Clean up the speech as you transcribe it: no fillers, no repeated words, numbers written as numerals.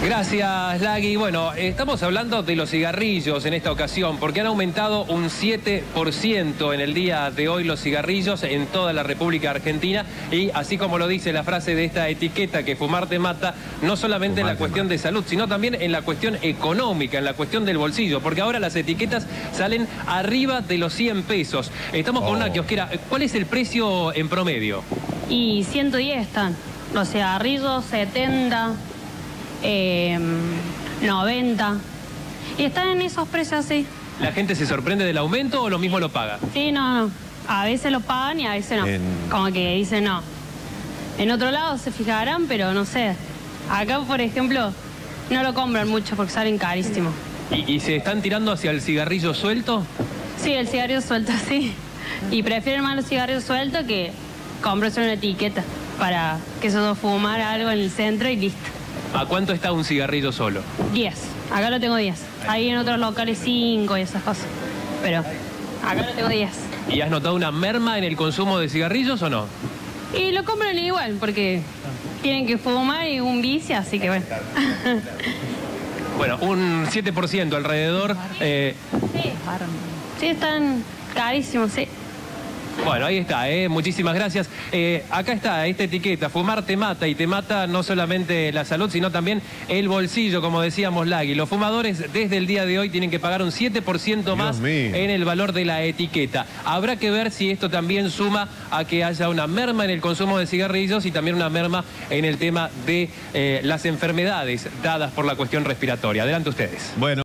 Gracias, Lagui. Bueno, estamos hablando de los cigarrillos en esta ocasión, porque han aumentado un 7% en el día de hoy los cigarrillos en toda la República Argentina. Y así como lo dice la frase de esta etiqueta, que fumar te mata, no solamente en la cuestión de salud, sino también en la cuestión económica, en la cuestión del bolsillo, porque ahora las etiquetas salen arriba de los 100 pesos. Estamos con una kiosquera. ¿Cuál es el precio en promedio? Y 110 están. Los cigarrillos, 70... 90 y están en esos precios así. ¿La gente se sorprende del aumento o lo mismo lo paga? Sí, no. A veces lo pagan y a veces no. Como que dicen no. En otro lado se fijarán, pero no sé. Acá, por ejemplo, no lo compran mucho porque salen carísimos. ¿Y se están tirando hacia el cigarrillo suelto? Sí, el cigarrillo suelto, sí. Y prefieren más los cigarrillos sueltos que comprarse una etiqueta para que solo fumar algo en el centro y listo. ¿A cuánto está un cigarrillo solo? 10. Acá lo tengo 10. Ahí en otros locales 5 y esas cosas. Pero acá lo tengo 10. ¿Y has notado una merma en el consumo de cigarrillos o no? Y lo compran igual, porque tienen que fumar y un vicio, así que bueno. Bueno, un 7% alrededor. Sí, están carísimos, sí. Bueno, ahí está, muchísimas gracias. Acá está esta etiqueta, fumar te mata, y te mata no solamente la salud, sino también el bolsillo, como decíamos, Lagui. Los fumadores desde el día de hoy tienen que pagar un 7% más en el valor de la etiqueta. Habrá que ver si esto también suma a que haya una merma en el consumo de cigarrillos y también una merma en el tema de las enfermedades dadas por la cuestión respiratoria. Adelante ustedes. Bueno.